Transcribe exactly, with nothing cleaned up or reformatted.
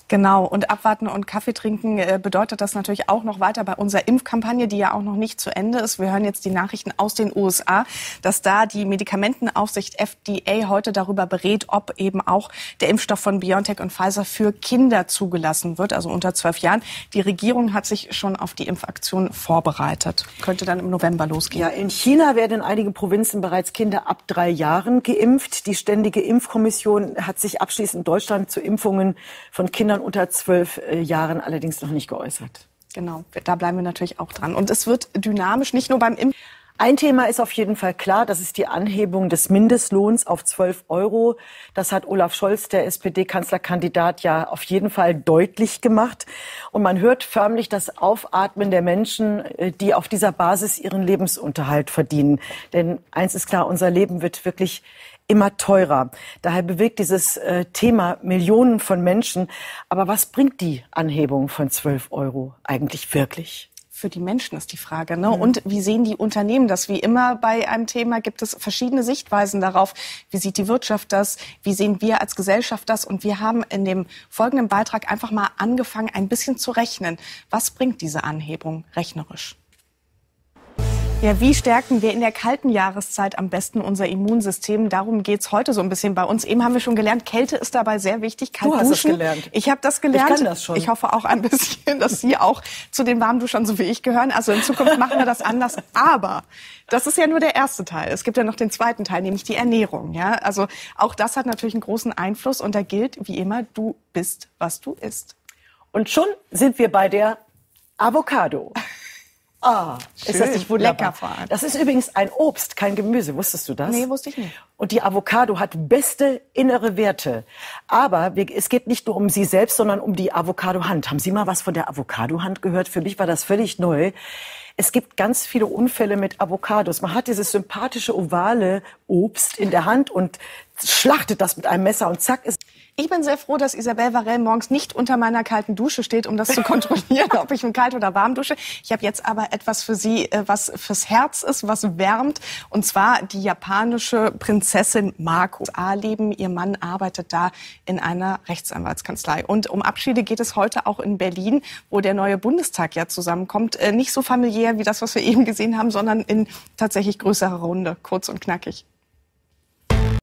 Genau, und abwarten und Kaffee trinken äh, bedeutet das natürlich auch noch weiter bei unserer Impfkampagne, die ja auch noch nicht zu Ende ist. Wir hören jetzt die Nachrichten aus den U S A, dass da die Medikamentenaufsicht F D A heute darüber berät, ob eben auch der Impfstoff von BioNTech und Pfizer für Kinder zugelassen wird, also unter zwölf Jahren. Die Regierung hat sich schon auf die Impfaktion vorbereitet. Könnte dann im November losgehen. Ja, in China werden in einigen Provinzen bereits Kinder ab drei Jahren geimpft. Die Ständige Impfkommission hat sich abschließend in Deutschland zu Impfungen von Kindern unter zwölf Jahren allerdings noch nicht geäußert. Genau, da bleiben wir natürlich auch dran. Und es wird dynamisch, nicht nur beim Impfen. Ein Thema ist auf jeden Fall klar, das ist die Anhebung des Mindestlohns auf zwölf Euro. Das hat Olaf Scholz, der S P D-Kanzlerkandidat, ja auf jeden Fall deutlich gemacht. Und man hört förmlich das Aufatmen der Menschen, die auf dieser Basis ihren Lebensunterhalt verdienen. Denn eins ist klar, unser Leben wird wirklich immer teurer. Daher bewegt dieses äh, Thema Millionen von Menschen. Aber was bringt die Anhebung von zwölf Euro eigentlich wirklich? Für die Menschen ist die Frage, ne? Und wie sehen die Unternehmen das? Wie immer bei einem Thema gibt es verschiedene Sichtweisen darauf. Wie sieht die Wirtschaft das? Wie sehen wir als Gesellschaft das? Und wir haben in dem folgenden Beitrag einfach mal angefangen, ein bisschen zu rechnen. Was bringt diese Anhebung rechnerisch? Ja, wie stärken wir in der kalten Jahreszeit am besten unser Immunsystem? Darum geht's heute so ein bisschen bei uns. Eben haben wir schon gelernt, Kälte ist dabei sehr wichtig. Kalt du hast duschen. das gelernt. Ich habe das gelernt. Ich kann das schon. Ich hoffe auch ein bisschen, dass Sie auch zu den Warmduschern, so wie ich, gehören. Also in Zukunft machen wir das anders. Aber das ist ja nur der erste Teil. Es gibt ja noch den zweiten Teil, nämlich die Ernährung. Ja, also auch das hat natürlich einen großen Einfluss. Und da gilt, wie immer, du bist, was du isst. Und schon sind wir bei der Avocado. Ah, schön. Ist das nicht wunderbar? Lecker vor allem. Das ist übrigens ein Obst, kein Gemüse. Wusstest du das? Nee, wusste ich nicht. Und die Avocado hat beste innere Werte. Aber wir, es geht nicht nur um sie selbst, sondern um die Avocado-Hand. Haben Sie mal was von der Avocado-Hand gehört? Für mich war das völlig neu. Es gibt ganz viele Unfälle mit Avocados. Man hat dieses sympathische, ovale Obst in der Hand und schlachtet das mit einem Messer und zack ist... Ich bin sehr froh, dass Isabel Varell morgens nicht unter meiner kalten Dusche steht, um das zu kontrollieren, ob ich kalt oder warm dusche. Ich habe jetzt aber etwas für Sie, was fürs Herz ist, was wärmt. Und zwar die japanische Prinzessin Mako. A-Leben, ihr Mann arbeitet da in einer Rechtsanwaltskanzlei. Und um Abschiede geht es heute auch in Berlin, wo der neue Bundestag ja zusammenkommt. Nicht so familiär wie das, was wir eben gesehen haben, sondern in tatsächlich größerer Runde, kurz und knackig.